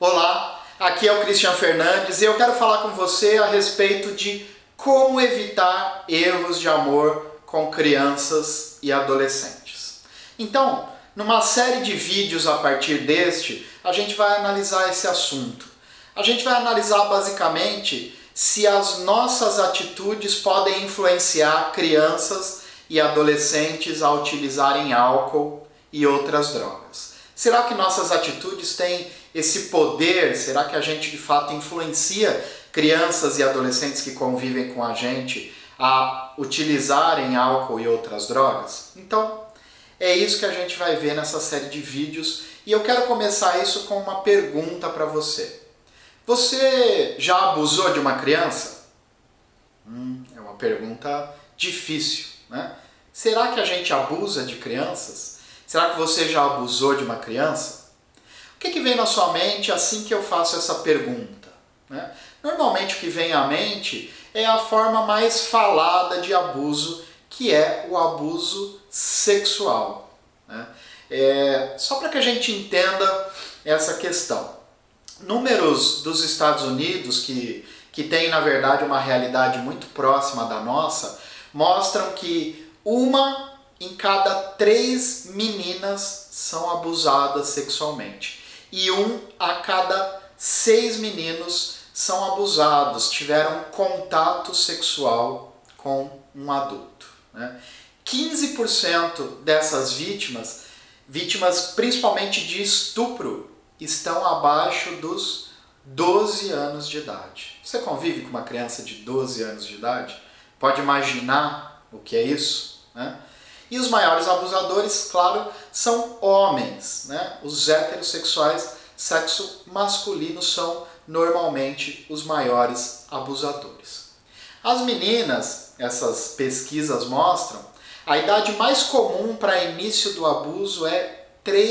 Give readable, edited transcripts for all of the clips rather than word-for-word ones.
Olá, aqui é o Cristian Fernandes e eu quero falar com você a respeito de como evitar erros de amor com crianças e adolescentes. Então, numa série de vídeos a partir deste, a gente vai analisar esse assunto. A gente vai analisar basicamente se as nossas atitudes podem influenciar crianças e adolescentes a utilizarem álcool e outras drogas. Será que nossas atitudes têm esse poder? Será que a gente de fato influencia crianças e adolescentes que convivem com a gente a utilizarem álcool e outras drogas? Então, é isso que a gente vai ver nessa série de vídeos e eu quero começar isso com uma pergunta para você. Você já abusou de uma criança? É uma pergunta difícil, né? Será que a gente abusa de crianças? Será que você já abusou de uma criança? O que vem na sua mente assim que eu faço essa pergunta, né? Normalmente o que vem à mente é a forma mais falada de abuso, que é o abuso sexual, né? Só para que a gente entenda essa questão. Números dos Estados Unidos, que tem na verdade uma realidade muito próxima da nossa, mostram que 1 em cada 3 meninas são abusadas sexualmente. E 1 a cada 6 meninos são abusados, tiveram contato sexual com um adulto, né? 15% dessas vítimas principalmente de estupro, estão abaixo dos 12 anos de idade. Você convive com uma criança de 12 anos de idade? Pode imaginar o que é isso, né? E os maiores abusadores, claro, são homens, né? Os heterossexuais, sexo masculino, são normalmente os maiores abusadores. As meninas, essas pesquisas mostram, a idade mais comum para início do abuso é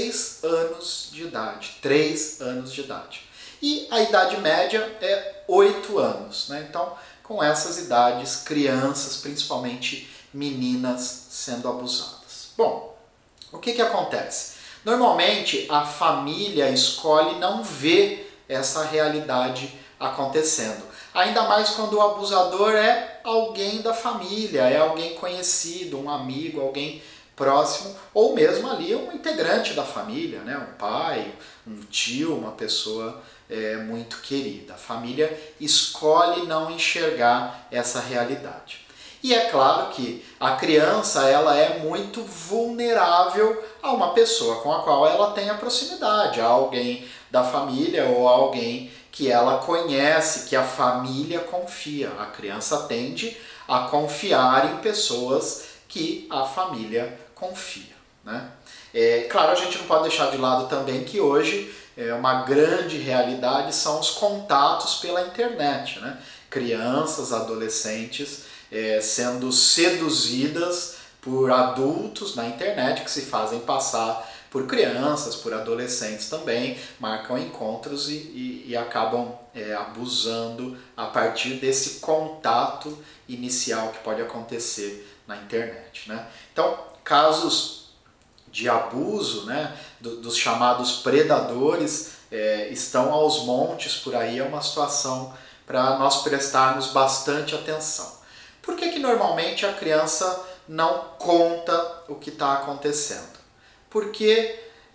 3 anos de idade. 3 anos de idade. E a idade média é 8 anos, né? Então, com essas idades, crianças, principalmente meninas, sendo abusadas. Bom, o que acontece? Normalmente a família escolhe não ver essa realidade acontecendo. Ainda mais quando o abusador é alguém da família, é alguém conhecido, um amigo, alguém próximo, ou mesmo ali um integrante da família, né? Um pai, um tio, uma pessoa muito querida. A família escolhe não enxergar essa realidade. E é claro que a criança ela é muito vulnerável a uma pessoa com a qual ela tem a proximidade, a alguém da família ou a alguém que ela conhece, que a família confia. A criança tende a confiar em pessoas que a família confia, né? Claro, a gente não pode deixar de lado também que hoje uma grande realidade são os contatos pela internet, né? Crianças, adolescentes sendo seduzidas por adultos na internet que se fazem passar por crianças, por adolescentes também, marcam encontros e acabam abusando a partir desse contato inicial que pode acontecer na internet, né? Então, casos de abuso, né, dos chamados predadores estão aos montes por aí. É uma situação para nós prestarmos bastante atenção. Por que normalmente a criança não conta o que está acontecendo? Porque,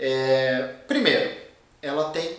primeiro, ela tem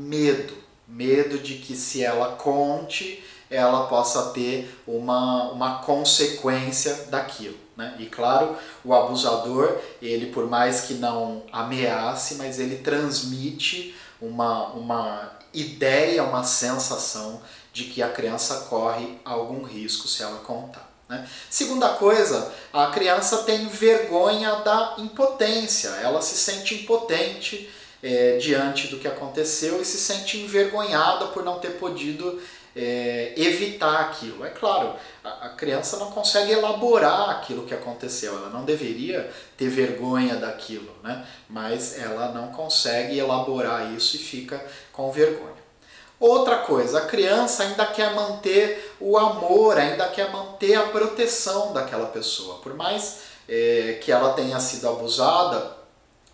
medo de que se ela conte, ela possa ter uma consequência daquilo, né? E claro, o abusador, ele por mais que não ameace, mas ele transmite uma ideia, uma sensação de que a criança corre algum risco se ela contar, né? Segunda coisa, a criança tem vergonha da impotência, ela se sente impotente diante do que aconteceu e se sente envergonhada por não ter podido evitar aquilo. É claro, a criança não consegue elaborar aquilo que aconteceu, ela não deveria ter vergonha daquilo, né? Mas ela não consegue elaborar isso e fica com vergonha. Outra coisa, a criança ainda quer manter o amor, ainda quer manter a proteção daquela pessoa. Por mais que ela tenha sido abusada,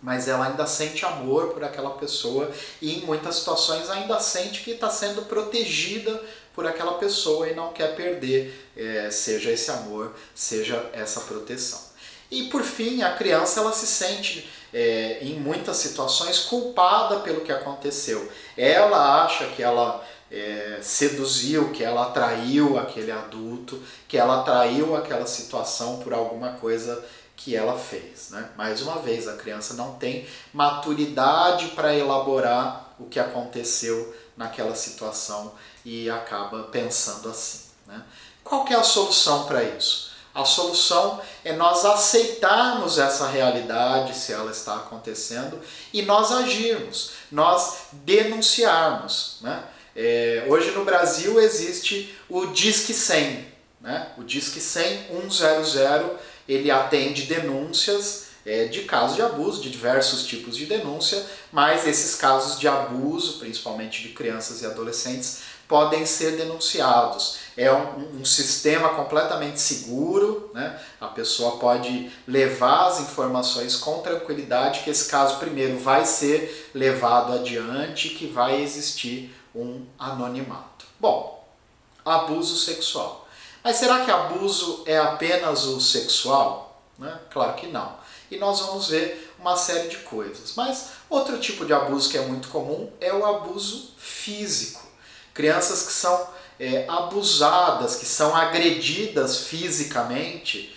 mas ela ainda sente amor por aquela pessoa e em muitas situações ainda sente que está sendo protegida por aquela pessoa e não quer perder, seja esse amor, seja essa proteção. E por fim, a criança ela se sente em muitas situações culpada pelo que aconteceu. Ela acha que ela seduziu, que ela atraiu aquele adulto, que ela atraiu aquela situação por alguma coisa que ela fez, né? Mais uma vez, a criança não tem maturidade para elaborar o que aconteceu naquela situação e acaba pensando assim, né? Qual que é a solução para isso? A solução é nós aceitarmos essa realidade, se ela está acontecendo, e nós agirmos, nós denunciarmos, né? Hoje no Brasil existe o Disque 100, né? O Disque 100 100, ele atende denúncias de casos de abuso, de diversos tipos de denúncia, mas esses casos de abuso, principalmente de crianças e adolescentes, podem ser denunciados. É um sistema completamente seguro, né? A pessoa pode levar as informações com tranquilidade, que esse caso primeiro vai ser levado adiante, que vai existir um anonimato. Bom, abuso sexual. Mas será que abuso é apenas o sexual? Né? Claro que não. E nós vamos ver uma série de coisas. Mas outro tipo de abuso que é muito comum é o abuso físico. Crianças que são abusadas, que são agredidas fisicamente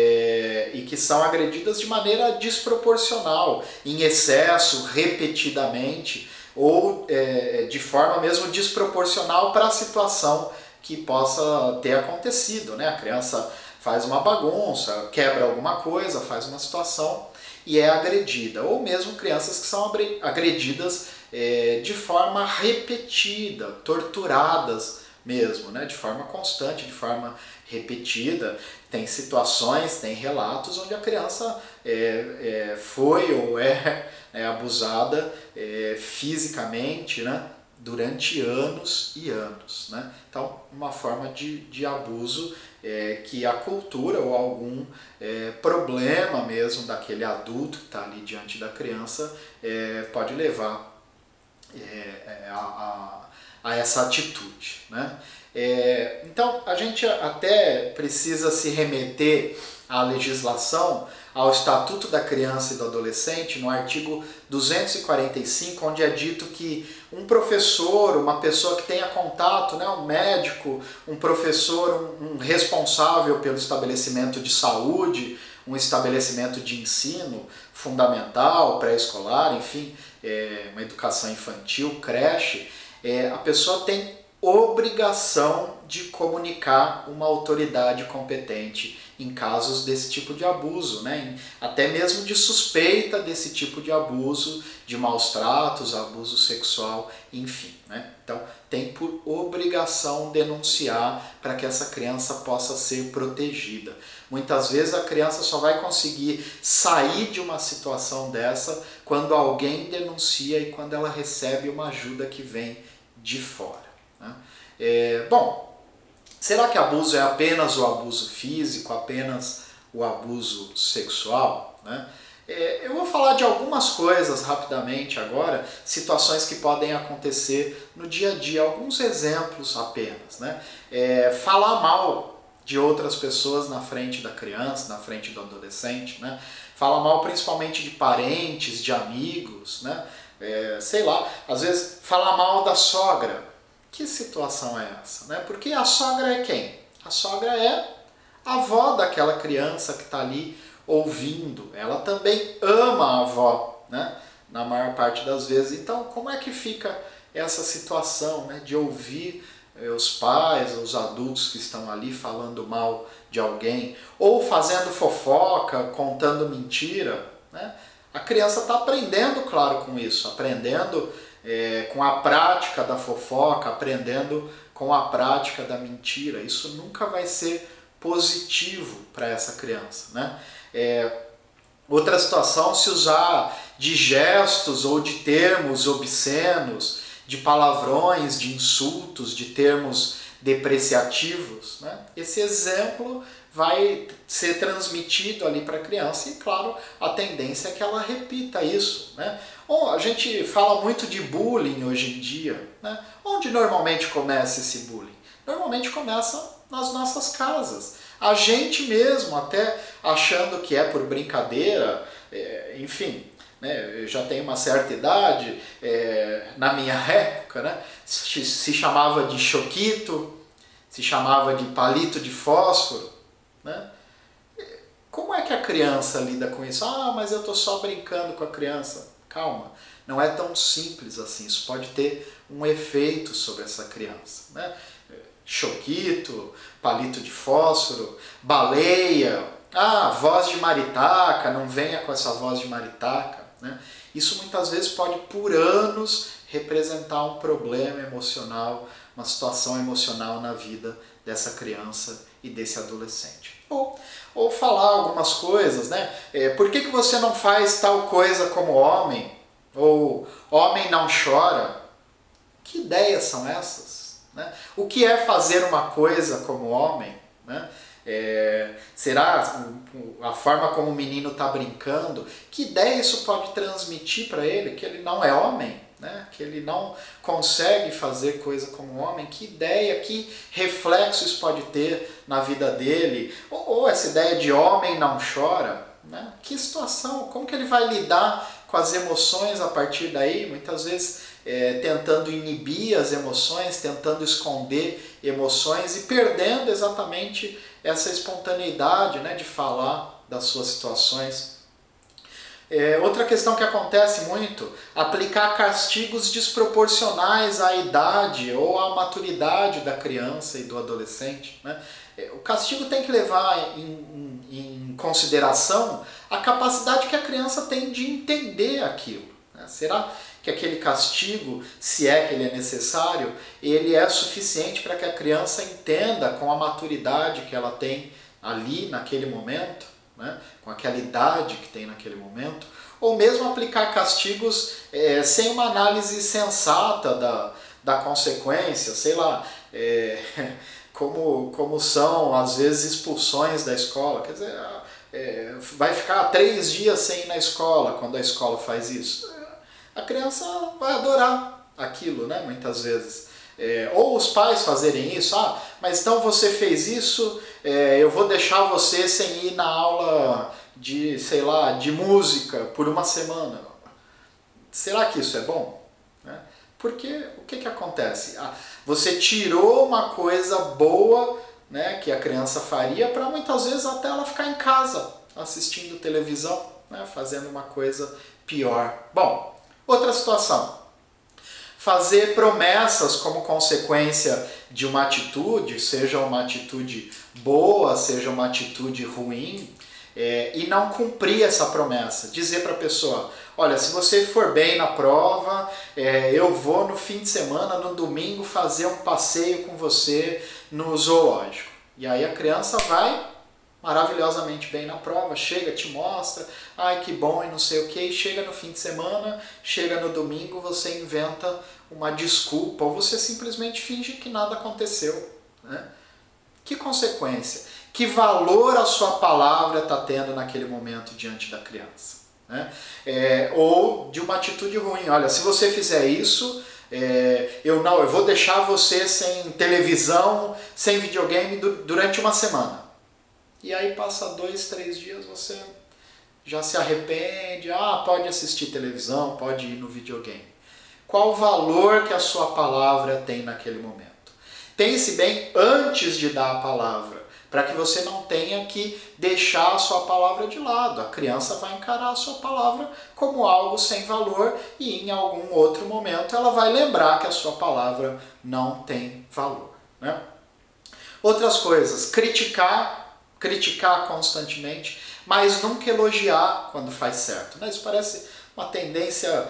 e que são agredidas de maneira desproporcional, em excesso, repetidamente, ou de forma mesmo desproporcional para a situação que possa ter acontecido, né? A criança faz uma bagunça, quebra alguma coisa, faz uma situação e é agredida. Ou mesmo crianças que são agredidas de forma repetida, torturadas mesmo, né? De forma constante, de forma repetida. Tem situações, tem relatos onde a criança foi ou é abusada fisicamente, né? Durante anos e anos, né? Então, uma forma de abuso que a cultura ou algum problema mesmo daquele adulto que está ali diante da criança pode levar a essa atitude, né? Então, a gente até precisa se remeter à legislação, ao Estatuto da Criança e do Adolescente, no artigo 245, onde é dito que um professor, uma pessoa que tenha contato, né, um médico, um professor, um responsável pelo estabelecimento de saúde, um estabelecimento de ensino fundamental, pré-escolar, enfim, uma educação infantil, creche, a pessoa tem obrigação de comunicar uma autoridade competente em casos desse tipo de abuso, né? Até mesmo de suspeita desse tipo de abuso, de maus tratos, abuso sexual, enfim, né? Então tem por obrigação denunciar para que essa criança possa ser protegida. Muitas vezes a criança só vai conseguir sair de uma situação dessa quando alguém denuncia e quando ela recebe uma ajuda que vem de fora, né? Bom, será que abuso é apenas o abuso físico, apenas o abuso sexual, né? Eu vou falar de algumas coisas rapidamente agora, situações que podem acontecer no dia a dia, alguns exemplos apenas, né? Falar mal de outras pessoas na frente da criança, na frente do adolescente, né? Falar mal principalmente de parentes, de amigos, né? Sei lá, às vezes falar mal da sogra. Que situação é essa, né? Porque a sogra é quem? A sogra é a avó daquela criança que está ali ouvindo. Ela também ama a avó, né? Na maior parte das vezes. Então, como é que fica essa situação, né? De ouvir os pais, os adultos que estão ali falando mal de alguém, ou fazendo fofoca, contando mentira, né? A criança está aprendendo, claro, com isso, aprendendo com a prática da fofoca, aprendendo com a prática da mentira. Isso nunca vai ser positivo para essa criança, né? Outra situação, se usar de gestos ou de termos obscenos, de palavrões, de insultos, de termos depreciativos, né? Esse exemplo vai ser transmitido ali para a criança e, claro, a tendência é que ela repita isso, né? A gente fala muito de bullying hoje em dia, né? Onde normalmente começa esse bullying? Normalmente começa nas nossas casas. A gente mesmo, até achando que é por brincadeira, enfim, né? Eu já tenho uma certa idade, na minha época, né? Se chamava de choquito, se chamava de palito de fósforo, né? Como é que a criança lida com isso? Ah, mas eu estou só brincando com a criança. Calma, não é tão simples assim, isso pode ter um efeito sobre essa criança, né? Choquito, palito de fósforo, baleia, voz de maritaca, não venha com essa voz de maritaca, né? Isso muitas vezes pode, por anos, representar um problema emocional, uma situação emocional na vida dessa criança e desse adolescente. Ou falar algumas coisas, né? Por que você não faz tal coisa como homem? Ou homem não chora? Que ideias são essas, né? O que é fazer uma coisa como homem, né? Será a forma como o menino está brincando? Que ideia isso pode transmitir para ele? Que ele não é homem, né? Que ele não consegue fazer coisa como homem? Que ideia, que reflexo isso pode ter na vida dele? Ou essa ideia de homem não chora, né? Que situação, como que ele vai lidar com as emoções a partir daí? Muitas vezes tentando inibir as emoções, tentando esconder emoções e perdendo exatamente essa espontaneidade, né, de falar das suas situações. Outra questão que acontece muito, aplicar castigos desproporcionais à idade ou à maturidade da criança e do adolescente, né? O castigo tem que levar em consideração a capacidade que a criança tem de entender aquilo, né? Será que aquele castigo, se é que ele é necessário, ele é suficiente para que a criança entenda com a maturidade que ela tem ali naquele momento, né? Com aquela idade que tem naquele momento, ou mesmo aplicar castigos sem uma análise sensata da consequência, sei lá, como são às vezes expulsões da escola, quer dizer, vai ficar 3 dias sem ir na escola quando a escola faz isso. A criança vai adorar aquilo, né, muitas vezes. Ou os pais fazerem isso, mas então você fez isso, eu vou deixar você sem ir na aula de, sei lá, de música por uma semana. Será que isso é bom? Porque o que acontece? Você tirou uma coisa boa, né, que a criança faria para muitas vezes até ela ficar em casa assistindo televisão, né, fazendo uma coisa pior. Bom, outra situação. Fazer promessas como consequência de uma atitude, seja uma atitude boa, seja uma atitude ruim, e não cumprir essa promessa. Dizer para a pessoa, olha, se você for bem na prova, eu vou no fim de semana, no domingo, fazer um passeio com você no zoológico. E aí a criança vai maravilhosamente bem na prova, chega, te mostra, ai que bom e não sei o que, e chega no fim de semana, chega no domingo, você inventa uma desculpa, ou você simplesmente finge que nada aconteceu, né? Que consequência? Que valor a sua palavra está tendo naquele momento diante da criança, né? Ou de uma atitude ruim, olha, se você fizer isso, eu vou deixar você sem televisão, sem videogame durante uma semana. E aí passa 2, 3 dias, você já se arrepende, pode assistir televisão, pode ir no videogame. Qual o valor que a sua palavra tem naquele momento? Pense bem antes de dar a palavra, para que você não tenha que deixar a sua palavra de lado. A criança vai encarar a sua palavra como algo sem valor e em algum outro momento ela vai lembrar que a sua palavra não tem valor, né? Outras coisas, criticar constantemente, mas nunca elogiar quando faz certo, né? Isso parece uma tendência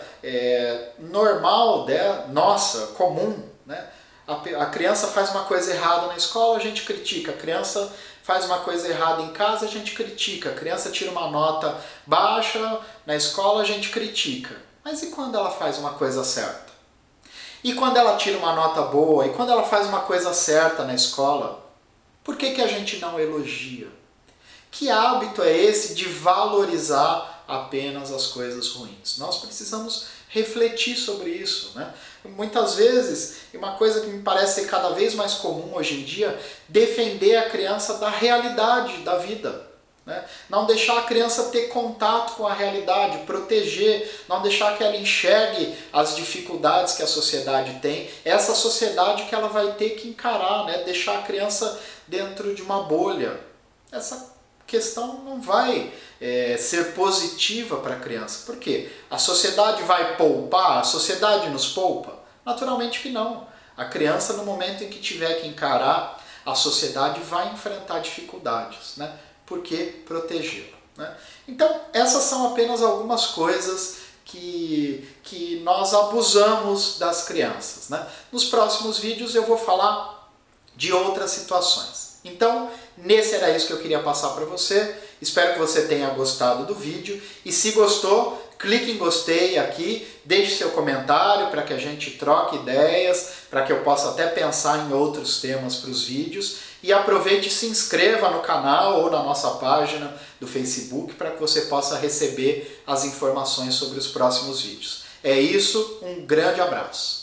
normal, nossa, comum, né? A criança faz uma coisa errada na escola, a gente critica. A criança faz uma coisa errada em casa, a gente critica. A criança tira uma nota baixa na escola, a gente critica. Mas e quando ela faz uma coisa certa? E quando ela tira uma nota boa? E quando ela faz uma coisa certa na escola? Por que que a gente não elogia? Que hábito é esse de valorizar apenas as coisas ruins? Nós precisamos refletir sobre isso, né? Muitas vezes, e uma coisa que me parece ser cada vez mais comum hoje em dia, defender a criança da realidade da vida, né? Não deixar a criança ter contato com a realidade, proteger, não deixar que ela enxergue as dificuldades que a sociedade tem, essa sociedade que ela vai ter que encarar, né? Deixar a criança dentro de uma bolha. Essa questão não vai ser positiva para a criança. Por quê? A sociedade vai poupar? A sociedade nos poupa? Naturalmente que não. A criança, no momento em que tiver que encarar, a sociedade vai enfrentar dificuldades, né? Por que protegê-la, né? Então, essas são apenas algumas coisas que nós abusamos das crianças, né? Nos próximos vídeos eu vou falar de outras situações. Então, nesse era isso que eu queria passar para você. Espero que você tenha gostado do vídeo. E se gostou, clique em gostei aqui, deixe seu comentário para que a gente troque ideias, para que eu possa até pensar em outros temas para os vídeos. E aproveite e se inscreva no canal ou na nossa página do Facebook para que você possa receber as informações sobre os próximos vídeos. É isso, um grande abraço.